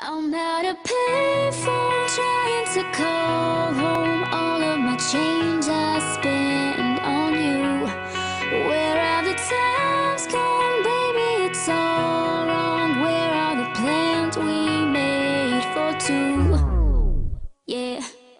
I'm at a payphone trying to call home. All of my change I spend on you. Where are the times gone, baby? It's all wrong. Where are the plans we made for two? Yeah.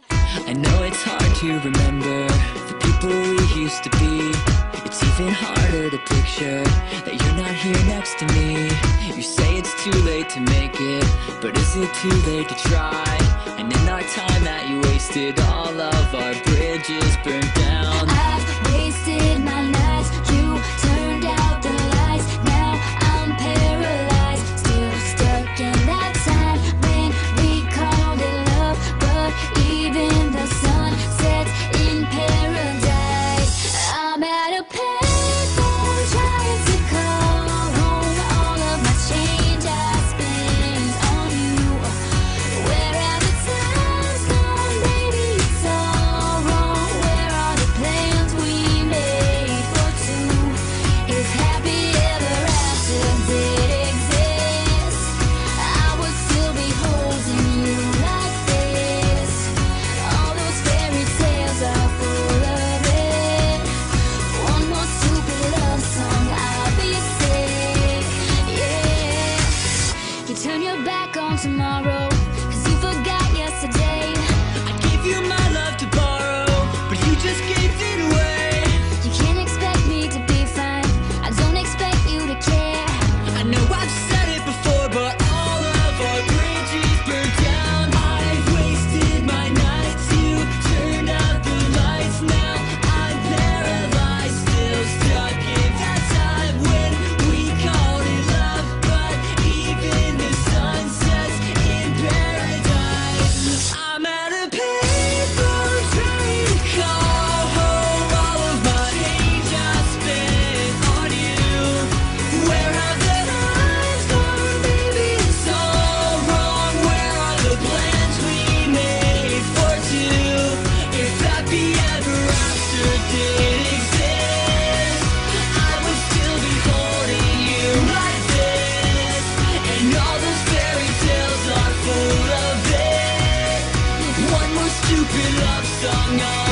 I know it's hard to remember the people we used to be. It's even harder to picture that you're not here next to me. You say it's too late to make it, but is it too late to try? And in our time that you wasted, all of our bridges burned down. I've wasted my nights, you turned out the lights. Now I'm paralyzed, still stuck in that time when we called it love. But even the sun sets in paradise. I'm at a payphone trying to call home. All of my change I spend on you. Where are the times gone, baby? It's all wrong. Where are the plans we made for two? If happy ever after did exist, I would still be holding you like this. All those fairy tales are full of it. One more stupid love song, I'll be sick. Yeah. You turn your back on tomorrow, 'cause you forgot yesterday. I gave you my love to borrow, but you just gave it away. You can't expect me to be fine, I don't expect you to care. I know I've said it before, but all of our bridges burned down. I've wasted my nights, you turned out the lights. Now I'm paralyzed, still stuck in that time when we called it love. But even the sun sets in paradise. I'm at a payphone trying to call home. All of my change I spent on you. Where have the times gone, baby? It's all wrong. Where are the plans we made for two? If happy ever after did exist, I would still be holding you like this. And all those fairy tales are full of it. One more stupid love song.